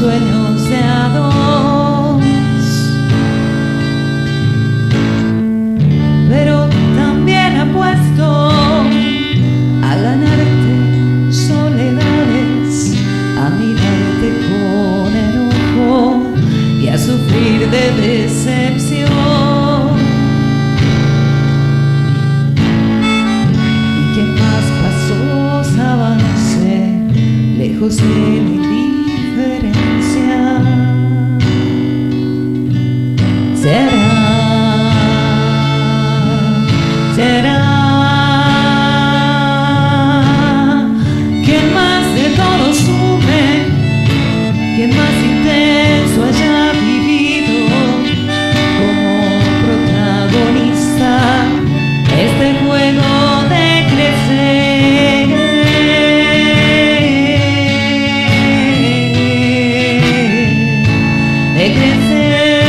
sueños de a dos, pero también apuesto a ganarte soledades, a mirarte con enojo y a sufrir de decepción. Y que más pasos avance lejos de la indiferencia, será quien más de todos sume, quien más intenso haya vivido como protagonista este juego de crecer, de crecer.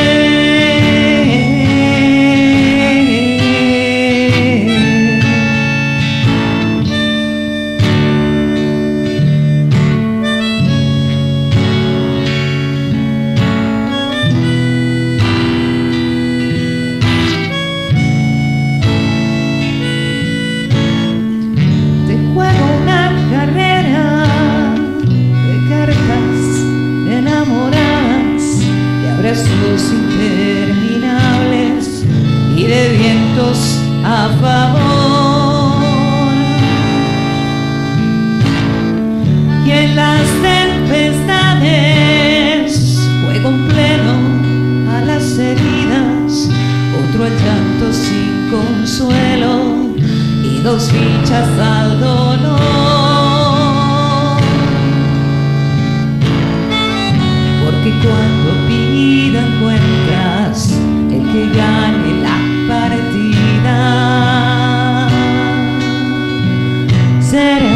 Abrazos interminables y de vientos a favor, y en las tempestades juego en pleno a las heridas, otro al llanto sin consuelo y dos fichas al dolor, porque cuando vida encuentras el que gane la partida, será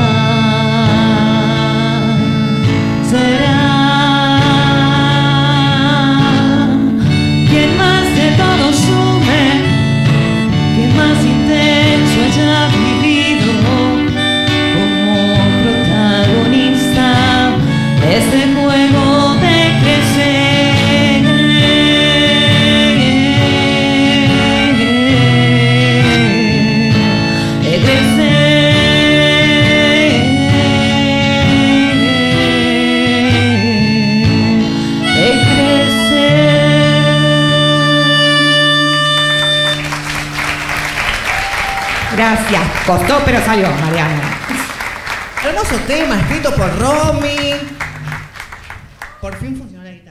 quien más de todos sume, quien más intenso haya vivido como protagonista este juego de crecer. Gracias, costó pero salió, Mariana. Hermoso tema, escrito por Romy. Por fin funcionó la guitarra.